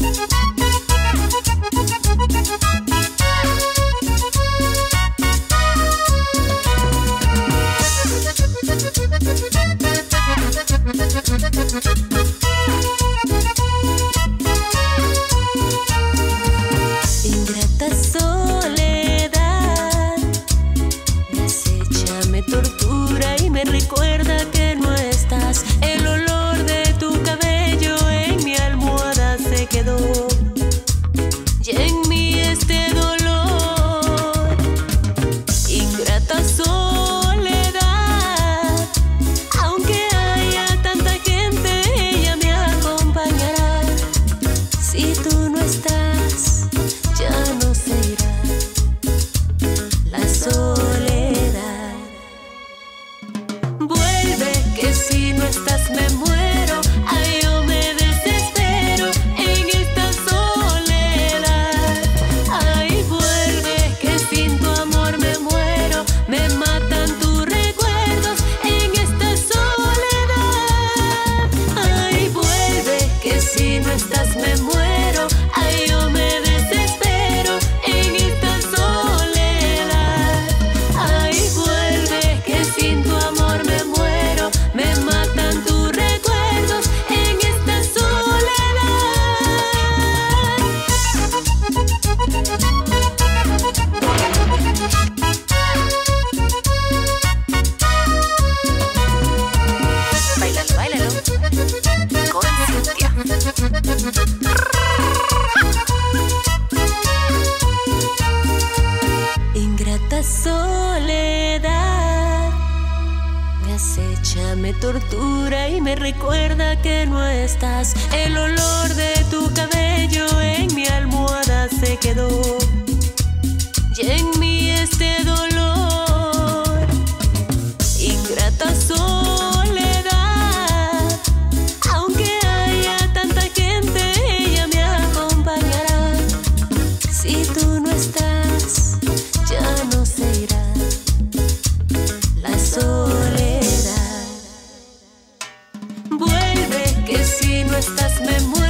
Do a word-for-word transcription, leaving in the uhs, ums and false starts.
Ingrata soledad me acecha, me tortura y me recuerda que no estás. El olor de tu cabello en mi almohada se quedó y en mí este dolor. Ingrata soledad, aunque haya tanta gente, ella me acompañará. Si tú no estás, ya no se irá la soledad. Vuelve, que si no estás me muero. Ay, yo me desespero en esta soledad. Ay, vuelve, que sin tu amor me muero. Me matan tus recuerdos en esta soledad. Ay, vuelve, que si no estás me muero. Ay, yo me desespero en esta soledad. Ay, vuelve, que sin tu amor me muero. Me matan tus recuerdos en esta soledad. Báilalo, báilalo con Cintia. Ingrata soledad me acecha, me tortura y me recuerda que no estás. El olor de tu cabello en mi almohada se quedó y en mí este dolor. Ingrata soledad, aunque haya tanta gente, ella me acompañará. Si tú no estás, ya no se irá la soledad. Vuelve, que si no estás me muero.